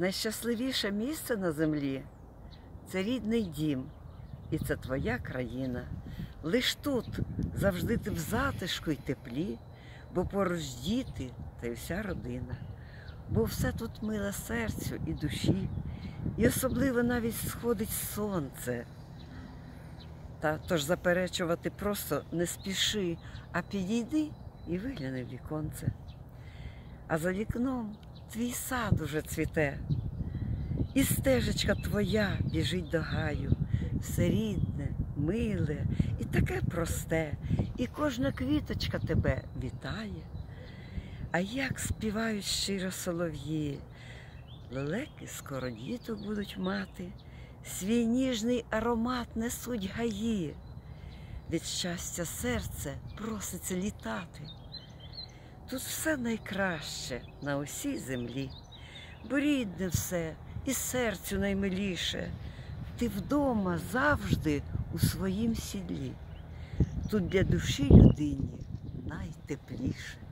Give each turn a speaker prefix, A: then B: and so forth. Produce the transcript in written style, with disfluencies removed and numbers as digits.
A: Найщасливіше місце на землі – це рідний дім, і це твоя країна. Лиш тут завжди ти в затишку й теплі, бо поруч діти та й вся родина. Бо все тут миле серцю і душі, і особливо навіть сходить сонце. Тож заперечувати просто не спіши, а підійди і вигляни в віконце. А за вікном твій сад уже цвіте, і стежечка твоя біжить до гаю. Все рідне, миле і таке просте, і кожна квіточка тебе вітає. А як співають щиро солов'ї, лелеки скоро діток будуть мати, свій ніжний аромат несуть гаї. Від щастя серце проситься літати. Тут все найкраще на усій землі, бо рідне все і серцю наймиліше. Ти вдома завжди у своїм сідлі. Тут для душі людині найтепліше.